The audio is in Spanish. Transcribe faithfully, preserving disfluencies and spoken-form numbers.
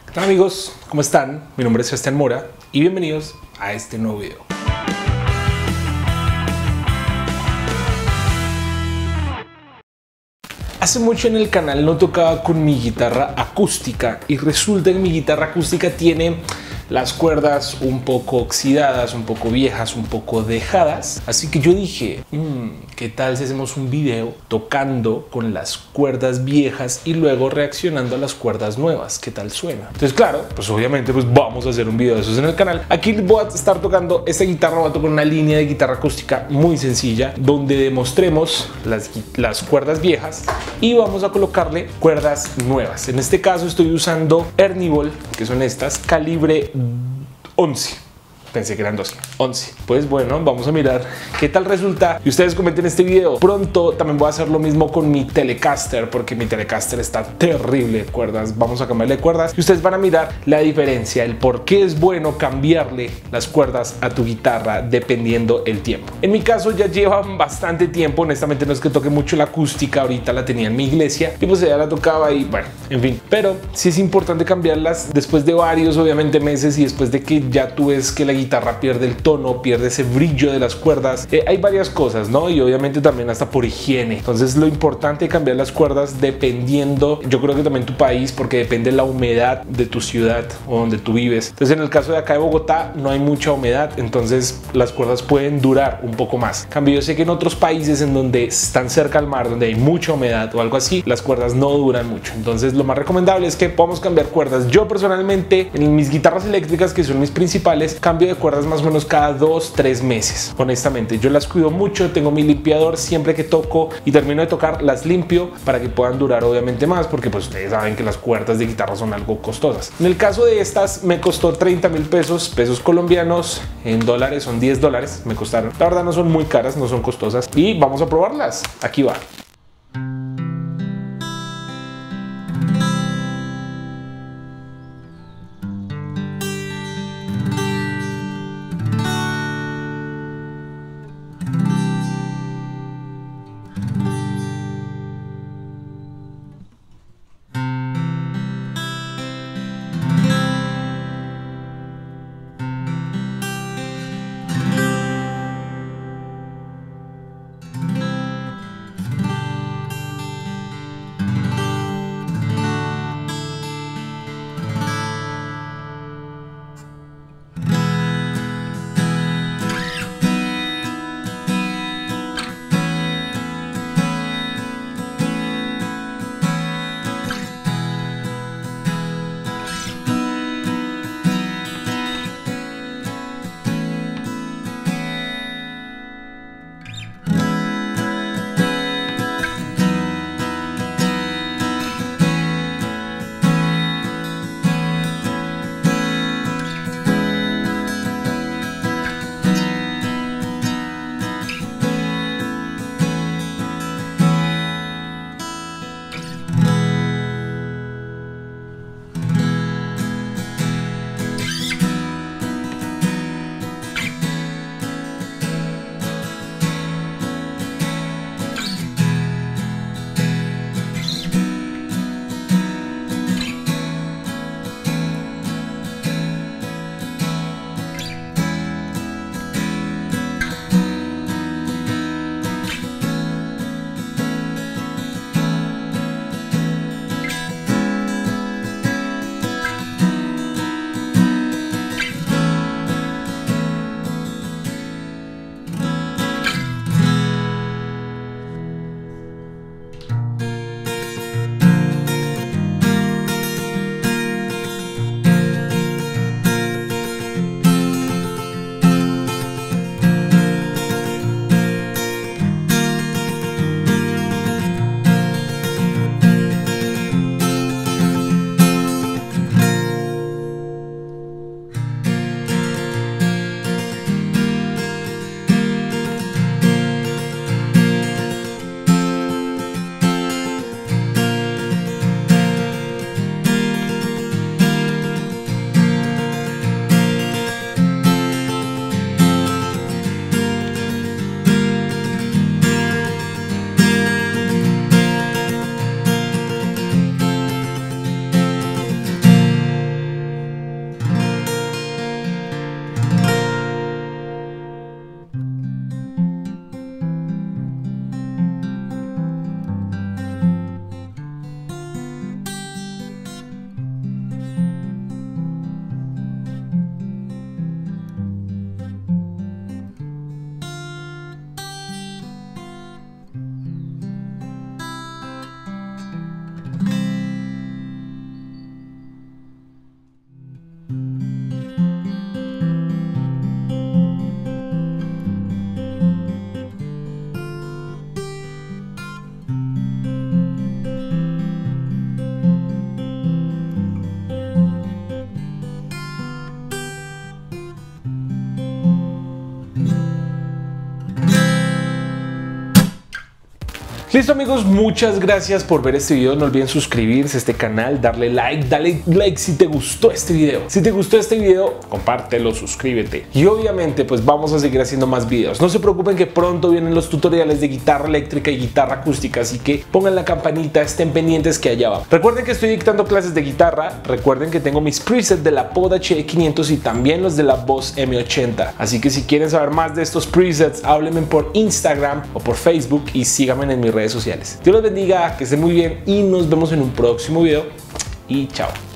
Hola amigos, ¿cómo están? Mi nombre es Sebastián Mora y bienvenidos a este nuevo video. Hace mucho en el canal no tocaba con mi guitarra acústica y resulta que mi guitarra acústica tiene las cuerdas un poco oxidadas, un poco viejas, un poco dejadas. Así que yo dije, mmm, ¿qué tal si hacemos un video tocando con las cuerdas viejas y luego reaccionando a las cuerdas nuevas? ¿Qué tal suena? Entonces, claro, pues obviamente pues vamos a hacer un video de esos en el canal. Aquí voy a estar tocando esta guitarra, voy a tocar una línea de guitarra acústica muy sencilla donde demostremos las, las cuerdas viejas y vamos a colocarle cuerdas nuevas. En este caso estoy usando Ernie Ball, que son estas, calibre once. Pensé que eran doce, once. Pues bueno, vamos a mirar qué tal resulta y ustedes comenten este video. Pronto también voy a hacer lo mismo con mi Telecaster, porque mi Telecaster está terrible de cuerdas. Vamos a cambiarle cuerdas y ustedes van a mirar la diferencia, el por qué es bueno cambiarle las cuerdas a tu guitarra dependiendo el tiempo. En mi caso ya llevan bastante tiempo, honestamente no es que toque mucho la acústica, ahorita la tenía en mi iglesia y pues ya la tocaba y bueno, en fin. Pero sí es importante cambiarlas después de varios, obviamente, meses y después de que ya tú ves que la guitarra pierde el tono, pierde ese brillo de las cuerdas. Eh, hay varias cosas, ¿no? Y obviamente también hasta por higiene. Entonces lo importante es cambiar las cuerdas dependiendo, yo creo que también tu país, porque depende de la humedad de tu ciudad o donde tú vives. Entonces en el caso de acá de Bogotá no hay mucha humedad, entonces las cuerdas pueden durar un poco más. En cambio, yo sé que en otros países en donde están cerca al mar, donde hay mucha humedad o algo así, las cuerdas no duran mucho. Entonces lo más recomendable es que podamos cambiar cuerdas. Yo personalmente en mis guitarras eléctricas, que son mis principales, cambio de cuerdas más o menos cada dos, tres meses. Honestamente, yo las cuido mucho, tengo mi limpiador siempre que toco y termino de tocar, las limpio para que puedan durar obviamente más, porque pues ustedes saben que las cuerdas de guitarra son algo costosas. En el caso de estas me costó treinta mil pesos, pesos colombianos, en dólares son diez dólares, me costaron. La verdad no son muy caras, no son costosas y vamos a probarlas. Aquí va. Listo amigos, muchas gracias por ver este video. No olviden suscribirse a este canal, darle like, dale like si te gustó este video. Si te gustó este video, compártelo, suscríbete. Y obviamente pues vamos a seguir haciendo más videos. No se preocupen que pronto vienen los tutoriales de guitarra eléctrica y guitarra acústica, así que pongan la campanita, estén pendientes que allá va. Recuerden que estoy dictando clases de guitarra, recuerden que tengo mis presets de la Pod H D quinientos y también los de la Boss M ochenta. Así que si quieren saber más de estos presets, háblenme por Instagram o por Facebook y síganme en mis redes sociales. Dios los bendiga, que estén muy bien y nos vemos en un próximo video y chao.